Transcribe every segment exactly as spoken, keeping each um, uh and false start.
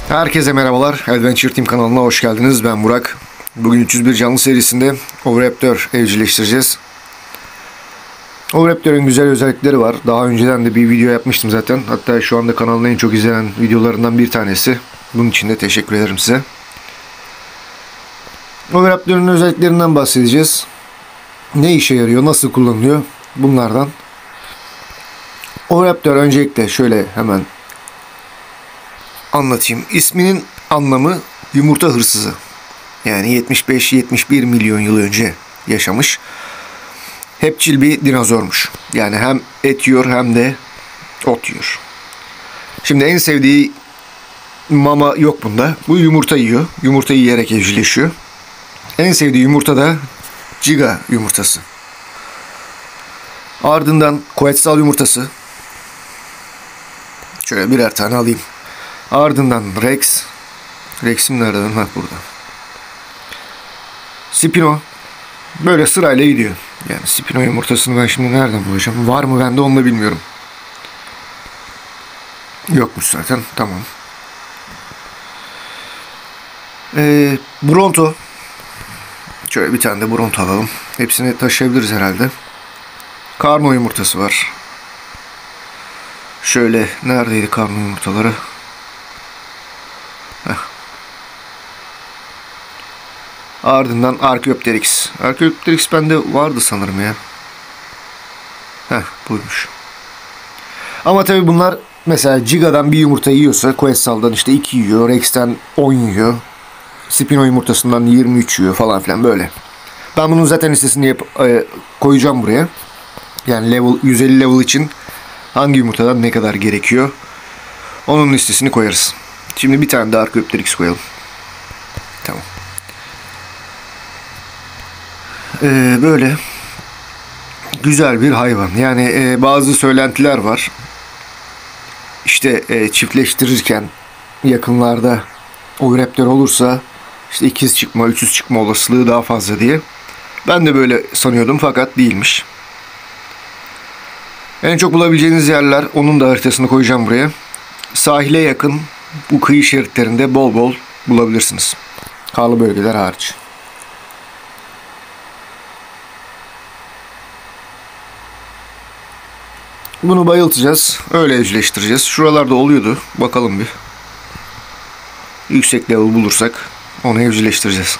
Herkese merhabalar. Adventure Team kanalına hoş geldiniz. Ben Burak. Bugün üç yüz bir canlı serisinde Oviraptor evcilleştireceğiz. Oviraptor'un güzel özellikleri var. Daha önceden de bir video yapmıştım zaten. Hatta şu anda kanalın en çok izlenen videolarından bir tanesi. Bunun için de teşekkür ederim size. Oviraptor'un özelliklerinden bahsedeceğiz. Ne işe yarıyor, nasıl kullanılıyor bunlardan. Oviraptor öncelikle şöyle hemen anlatayım. İsminin anlamı yumurta hırsızı. Yani yetmiş beş yetmiş bir milyon yıl önce yaşamış. Hepçil bir dinozormuş. Yani hem et yiyor hem de ot yiyor. Şimdi en sevdiği mama yok bunda. Bu yumurta yiyor. Yumurta yiyerek evcilleşiyor. En sevdiği yumurta da Giga yumurtası. Ardından Quetzal yumurtası. Şöyle birer tane alayım. Ardından Rex. Rex'im nerede? Ha, burada. Spino. Böyle sırayla gidiyor. Yani Spino yumurtasını ben şimdi nereden bulacağım? Var mı bende, onu da bilmiyorum. Yokmuş zaten. Tamam. Ee, Bronto. Şöyle bir tane de Bronto alalım. Hepsini taşıyabiliriz herhalde. Karno yumurtası var. Şöyle neredeydi karno yumurtaları? Heh. Ardından Archaeopteryx. Archaeopteryx bende vardı sanırım ya. Heh, buymuş. Ama tabi bunlar mesela Giga'dan bir yumurta yiyorsa Quetzal'dan işte iki yiyor, Rex'ten on yiyor, Spino yumurtasından yirmi üç yiyor falan filan böyle. Ben bunun zaten listesini yap e, koyacağım buraya. Yani level yüz elli level için hangi yumurtadan ne kadar gerekiyor onun listesini koyarız. Şimdi bir tane de Archaeopteryx koyalım. Tamam. Ee, böyle güzel bir hayvan. Yani e, bazı söylentiler var. İşte e, çiftleştirirken yakınlarda Oviraptor olursa işte ikiz çıkma, üçüz çıkma olasılığı daha fazla diye. Ben de böyle sanıyordum fakat değilmiş. En çok bulabileceğiniz yerler, onun da haritasını koyacağım buraya. Sahile yakın bu kıyı şeritlerinde bol bol bulabilirsiniz. Karlı bölgeler hariç. Bunu bayıltacağız. Öyle evcilleştireceğiz. Şuralarda oluyordu. Bakalım bir. Yüksek level bulursak onu evcilleştireceğiz.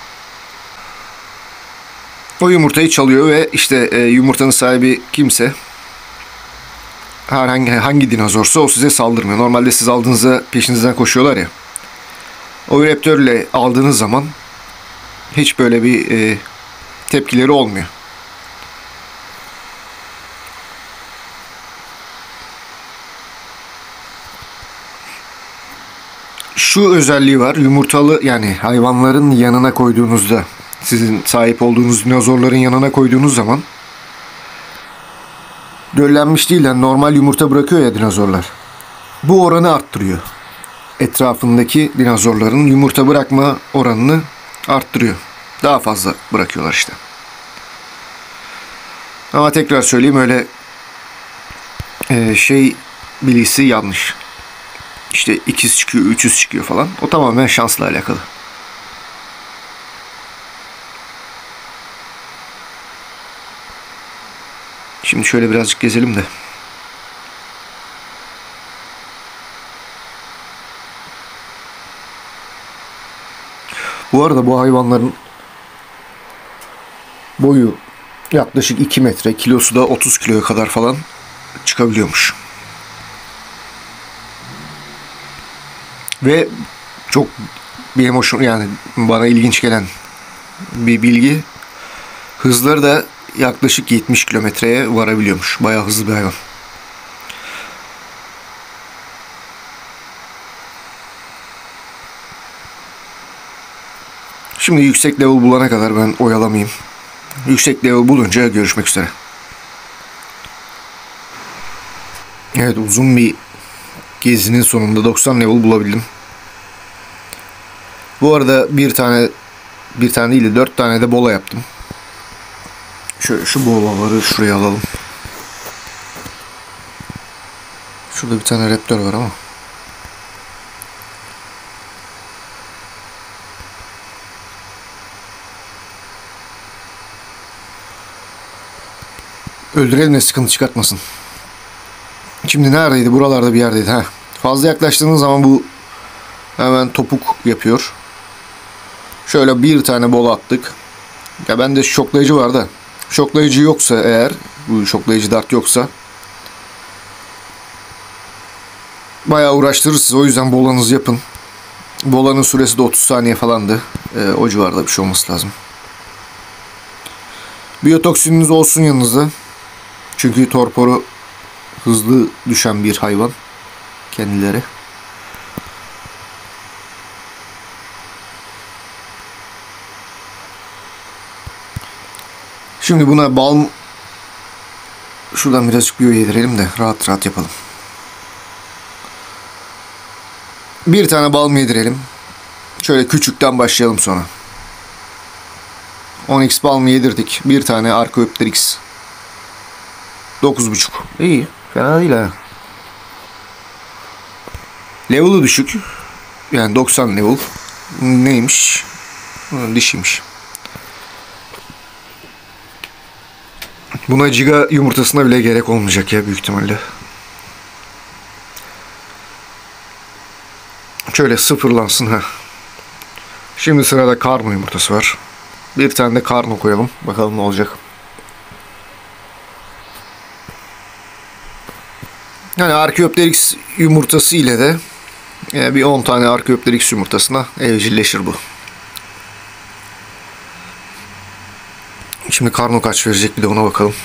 O yumurtayı çalıyor ve işte e, yumurtanın sahibi kimse, herhangi hangi dinozorsa o size saldırmıyor. Normalde siz aldığınızda peşinizden koşuyorlar ya. Oviraptor ile aldığınız zaman hiç böyle bir e, tepkileri olmuyor. Şu özelliği var. Yumurtalı, yani hayvanların yanına koyduğunuzda, sizin sahip olduğunuz dinozorların yanına koyduğunuz zaman döllenmiş değil, yani normal yumurta bırakıyor ya dinozorlar. Bu oranı arttırıyor. Etrafındaki dinozorların yumurta bırakma oranını arttırıyor. Daha fazla bırakıyorlar işte. Ama tekrar söyleyeyim, öyle e, şey bilgisi yanlış. İşte ikiz çıkıyor, üçüz çıkıyor falan. O tamamen şansla alakalı. Şimdi şöyle birazcık gezelim de. Bu arada bu hayvanların boyu yaklaşık iki metre, kilosu da otuz kiloya kadar falan çıkabiliyormuş. Ve çok bir hoşum, yani bana ilginç gelen bir bilgi, hızları da yaklaşık yetmiş kilometreye varabiliyormuş. Bayağı hızlı bir hayvan. Şimdi yüksek level bulana kadar ben oyalamayayım. Yüksek level bulunca görüşmek üzere. Evet, uzun bir gezinin sonunda doksan level bulabildim. Bu arada bir tane bir tane değil de dört tane de bola yaptım. Şöyle şu bolaları şuraya alalım. Şurada bir tane raptor var ama. Öldürelim de sıkıntı çıkartmasın. Şimdi neredeydi? Buralarda bir yerdeydi. Heh. Fazla yaklaştığınız zaman bu hemen topuk yapıyor. Şöyle bir tane bol attık. Ya bende şoklayıcı var da. Şoklayıcı yoksa eğer, bu şoklayıcı dart yoksa bayağı uğraştırır sizi. O yüzden bolanızı yapın. Bolanın süresi de otuz saniye falandı. Ee, o civarda bir şey olması lazım. Biyotoksininiz olsun yanınızda. Çünkü torporu hızlı düşen bir hayvan kendileri. Şimdi buna bal, şuradan birazcık biyo yedirelim de rahat rahat yapalım. Bir tane bal mı yedirelim? Şöyle küçükten başlayalım sonra. on x bal mı yedirdik? Bir tane Archaeopteryx. dokuz buçuk. İyi. Fena değil ha. Level'ı düşük. Yani doksan level. Neymiş? Dişiymiş. Buna giga yumurtasına bile gerek olmayacak ya büyük ihtimalle. Şöyle sıfırlansın ha. Şimdi sırada karno yumurtası var. Bir tane de karno koyalım. Bakalım ne olacak. Yani Archaeopteryx yumurtası ile de yani bir on tane Archaeopteryx yumurtasına evcilleşir bu. Şimdi karno kaç verecek bir de ona bakalım.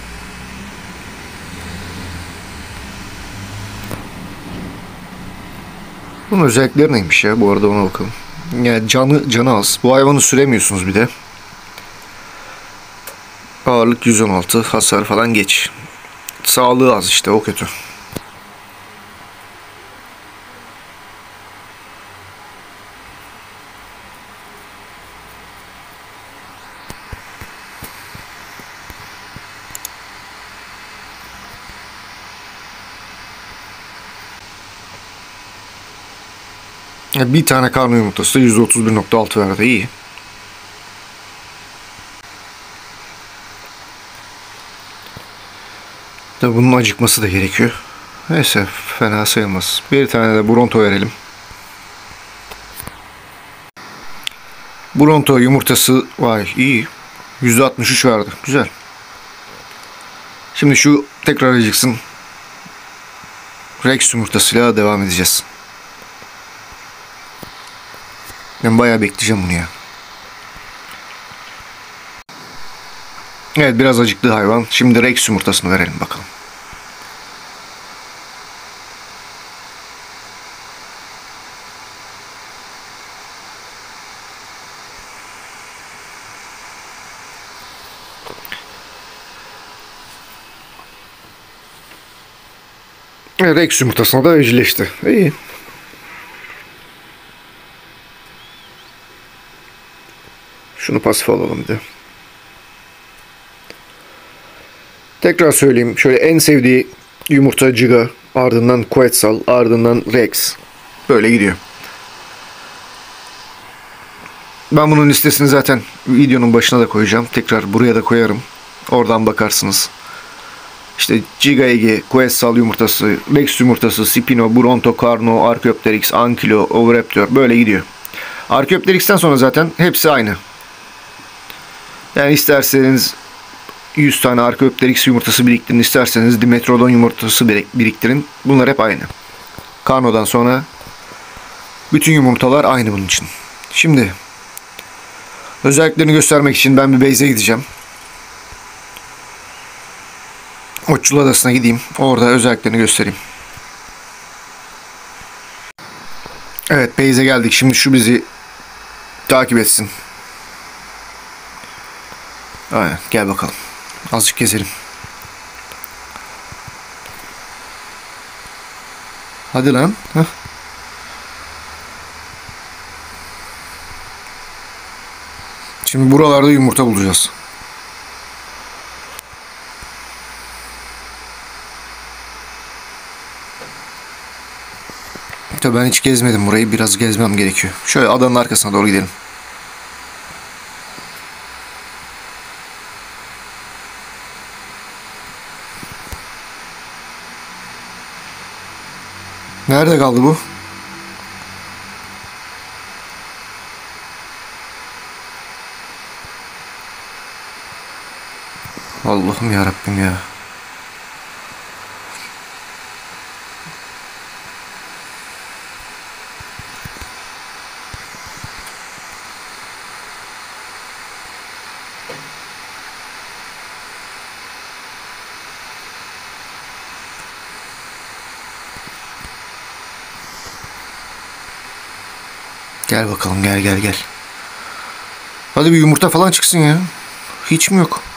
Bunun özellikleri neymiş ya? Bu arada ona bakalım. Yani canı canı az. Bu hayvanı süremiyorsunuz bir de. Ağırlık yüz on altı, hasar falan geç. Sağlığı az işte, o kötü. Bir tane karno yumurtası yüz otuz bir nokta altı verdi. İyi. Tabi bunun acıkması da gerekiyor. Neyse, fena sayılmaz. Bir tane de Bronto verelim. Bronto yumurtası vay iyi. yüzde altmış üç verdi. Güzel. Şimdi şu tekrar acıksın. Rex yumurtasıyla devam edeceğiz. Ben bayağı bekleyeceğim bunu ya. Evet, biraz acıktı hayvan. Şimdi Rex yumurtasını verelim bakalım. Rex yumurtasına da evcilleşti. İyi. Şunu pasif alalım bir de. Tekrar söyleyeyim. Şöyle en sevdiği yumurta Giga, ardından Quetzal, ardından Rex. Böyle gidiyor. Ben bunun listesini zaten videonun başına da koyacağım. Tekrar buraya da koyarım. Oradan bakarsınız. İşte Giga Ege, Quetzal yumurtası, Rex yumurtası, Spino, Bronto, Carno, Archaeopteryx, Ankylo, Oviraptor böyle gidiyor. Archaeopteryx'ten sonra zaten hepsi aynı. Yani isterseniz yüz tane Archaeopteryx yumurtası biriktirin, isterseniz Dimetrodon yumurtası biriktirin. Bunlar hep aynı. Carno'dan sonra bütün yumurtalar aynı bunun için. Şimdi özelliklerini göstermek için ben bir base'e gideceğim. Otçul Adası'na gideyim. Orada özelliklerini göstereyim. Evet, base'e geldik. Şimdi şu bizi takip etsin. Aynen, gel bakalım. Azıcık gezelim. Hadi lan. Heh. Şimdi buralarda yumurta bulacağız. Tabii ben hiç gezmedim burayı. Biraz gezmem gerekiyor. Şöyle adanın arkasına doğru gidelim. Nerede kaldı bu? Allah'ım ya Rabbim ya. Gel bakalım, gel gel gel. Hadi bir yumurta falan çıksın ya. Hiç mi yok?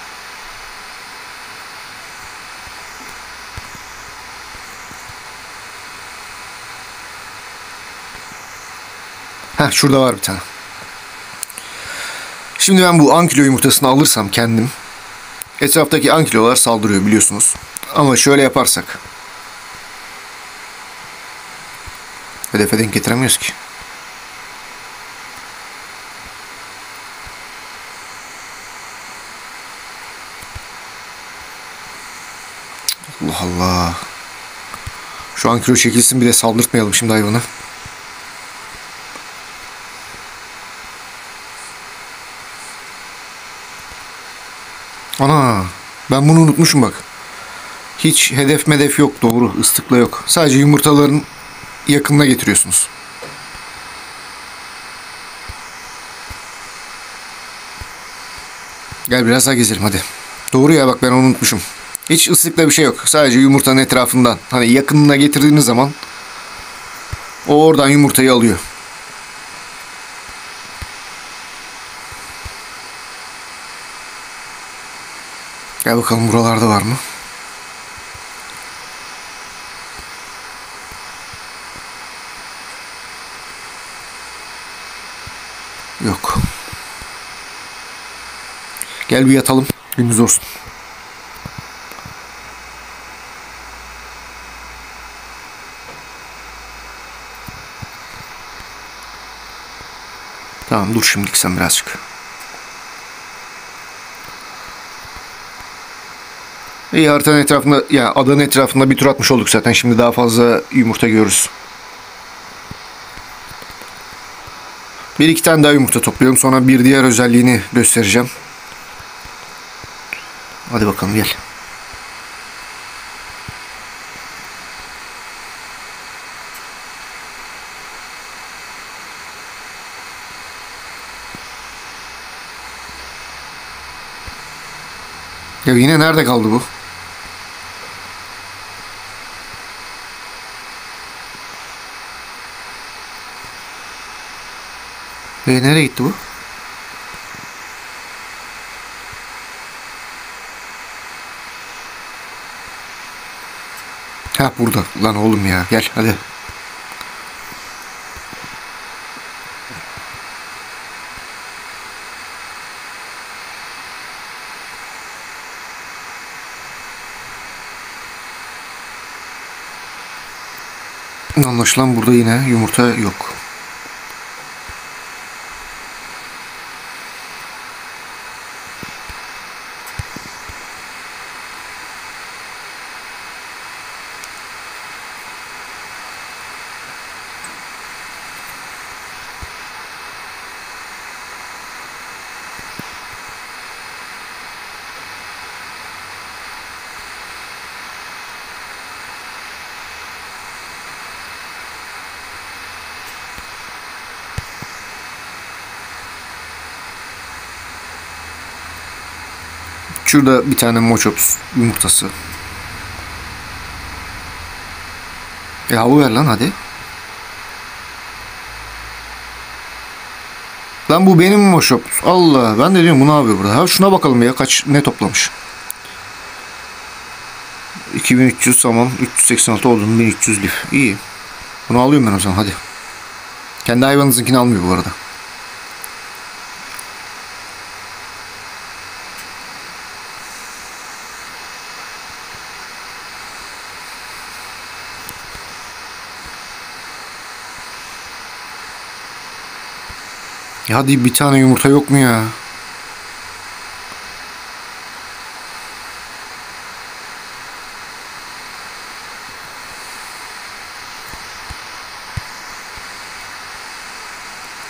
Heh, şurada var bir tane. Şimdi ben bu ankilo yumurtasını alırsam kendim, etraftaki ankilolar saldırıyor biliyorsunuz. Ama şöyle yaparsak hedefe denk getiremiyoruz ki. Allah Allah. Şu ankilo çekilsin, bir de saldırtmayalım şimdi hayvanı. Ana, ben bunu unutmuşum bak. Hiç hedef medef yok, doğru, ıslıkla yok. Sadece yumurtaların yakınına getiriyorsunuz. Gel biraz daha gezelim hadi. Doğru ya, bak ben onu unutmuşum. Hiç ıslıkla bir şey yok. Sadece yumurtanın etrafından. Hani yakınına getirdiğiniz zaman o oradan yumurtayı alıyor. Gel bakalım, buralarda var mı? Yok. Gel bir yatalım. Gündüz olsun. Tamam, dur şimdilik sen birazcık. İyi, haritanın etrafında, ya yani adanın etrafında bir tur atmış olduk zaten. Şimdi daha fazla yumurta görürüz. Bir iki tane daha yumurta topluyorum. Sonra bir diğer özelliğini göstereceğim. Hadi bakalım gel. Ya yine nerede kaldı bu? E nereye gitti bu? Ha, burada. Lan oğlum ya, gel hadi. Anlaşılan burada yine yumurta yok. Şurada bir tane mochops yumurtası. Yahu ver lan hadi. Lan bu benim mochops. Allah, ben de diyorum bu ne yapıyor burada. Ha, şuna bakalım ya, kaç ne toplamış. iki bin üç yüz tamam. üç yüz seksen altı odun, bin üç yüz lif. İyi. Bunu alıyorum ben o zaman, hadi. Kendi hayvanınızınkini almıyor bu arada. Ya hadi, bir tane yumurta yok mu ya?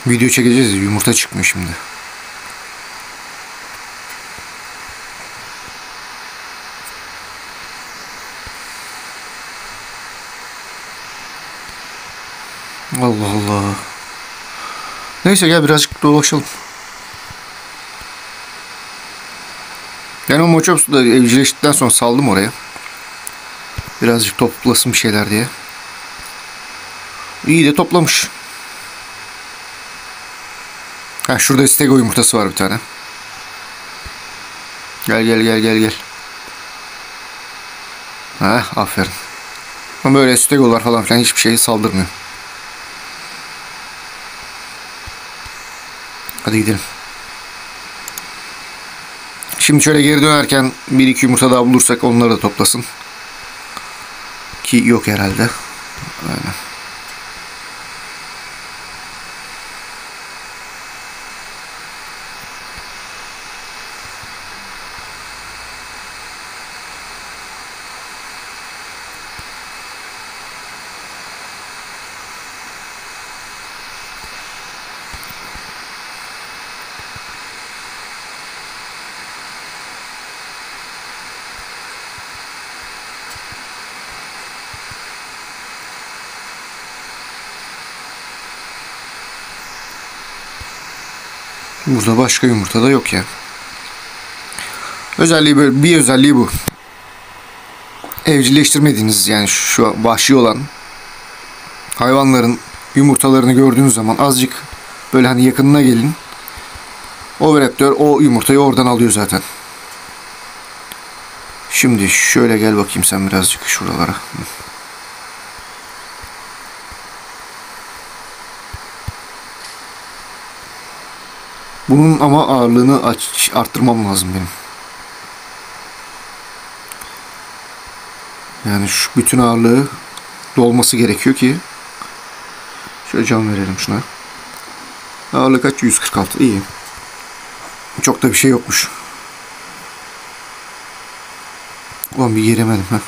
Video çekeceğiz. Yumurta çıkmıyor şimdi. Allah Allah. Neyse gel birazcık dolaşalım. Ben o Mochops'u da evcilleştikten sonra saldım oraya. Birazcık toplasın bir şeyler diye. İyi de toplamış. Ha şurada stego yumurtası var bir tane. Gel gel gel gel gel. Ha aferin. Ama böyle stegolar falan filan hiçbir şey saldırmıyor. Hadi gidelim. Şimdi şöyle geri dönerken bir iki yumurta daha bulursak onları da toplasın. Ki yok herhalde. Aynen. Burada başka yumurta da yok ya. Özelliği böyle, bir özelliği bu. Evcilleştirmediğiniz yani şu vahşi olan hayvanların yumurtalarını gördüğünüz zaman azıcık böyle hani yakınına gelin. Oviraptor o yumurtayı oradan alıyor zaten. Şimdi şöyle gel bakayım sen birazcık şuralara. Bunun ama ağırlığını aç, arttırmam lazım benim. Yani şu bütün ağırlığı dolması gerekiyor ki. Şöyle can verelim şuna. Ağırlık kaç? yüz kırk altı. İyi. Çok da bir şey yokmuş. Ulan bir yeremedim ha.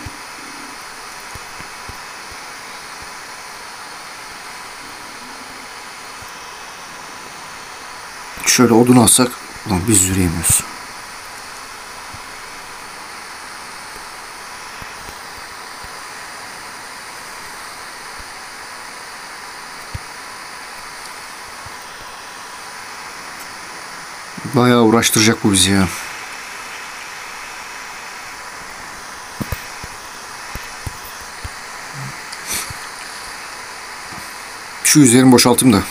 Şöyle odun alsak. Ulan biz yürüyemiyoruz. Bayağı uğraştıracak bu bizi ya. Şu üzerimi boşaltayım da.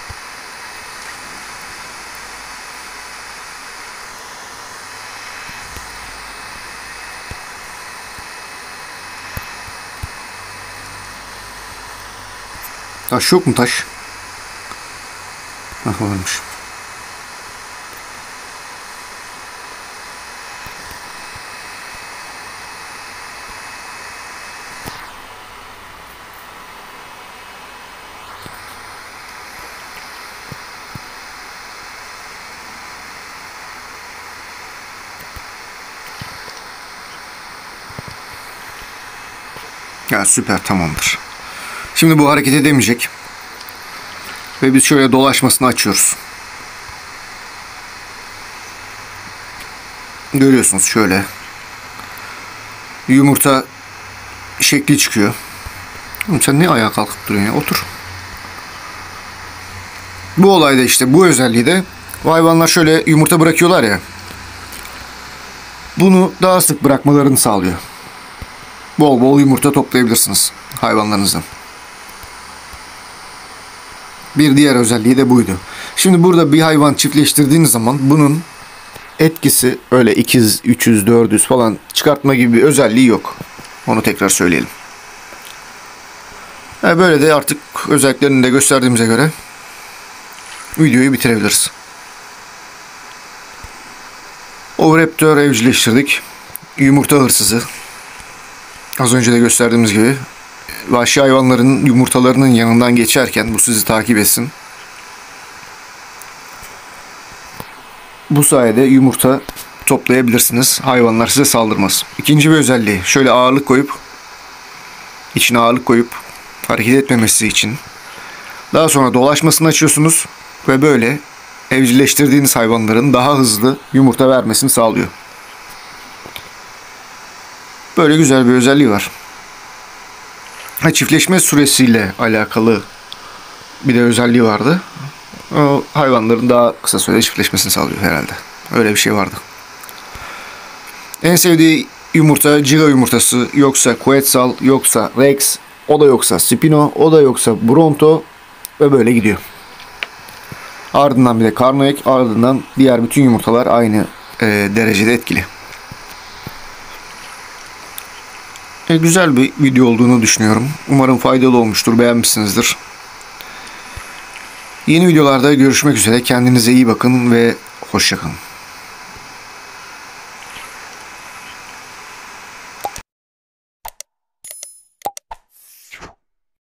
Taş yok mu taş? Hah varmış. Ya süper, tamamdır. Şimdi bu hareket edemeyecek. Ve biz şöyle dolaşmasını açıyoruz. Görüyorsunuz şöyle. Yumurta şekli çıkıyor. Sen ne ayağa kalkıp duruyorsun ya? Otur. Bu olayda işte bu özelliği de bu hayvanlar şöyle yumurta bırakıyorlar ya. Bunu daha sık bırakmalarını sağlıyor. Bol bol yumurta toplayabilirsiniz hayvanlarınızdan. Bir diğer özelliği de buydu. Şimdi burada bir hayvan çiftleştirdiğiniz zaman bunun etkisi öyle ikiz, üç yüz, dört yüz falan çıkartma gibi bir özelliği yok. Onu tekrar söyleyelim. Yani böyle de artık özelliklerini de gösterdiğimize göre videoyu bitirebiliriz. Oviraptor evcilleştirdik. Yumurta hırsızı. Az önce de gösterdiğimiz gibi vahşi hayvanların yumurtalarının yanından geçerken bu sizi takip etsin. Bu sayede yumurta toplayabilirsiniz. Hayvanlar size saldırmaz. İkinci bir özelliği, şöyle ağırlık koyup içine ağırlık koyup hareket etmemesi için Daha sonra dolaşmasını açıyorsunuz ve böyle evcilleştirdiğiniz hayvanların daha hızlı yumurta vermesini sağlıyor. Böyle güzel bir özelliği var. Ha, çiftleşme süresiyle alakalı bir de özelliği vardı. O hayvanların daha kısa sürede çiftleşmesini sağlıyor herhalde. Öyle bir şey vardı. En sevdiği yumurta Giga yumurtası, yoksa Quetzal, yoksa Rex, o da yoksa Spino, o da yoksa Bronto ve böyle gidiyor. Ardından bir de Carnoek, ardından diğer bütün yumurtalar aynı e, derecede etkili. E, güzel bir video olduğunu düşünüyorum. Umarım faydalı olmuştur, beğenmişsinizdir. Yeni videolarda görüşmek üzere. Kendinize iyi bakın ve hoşça kalın.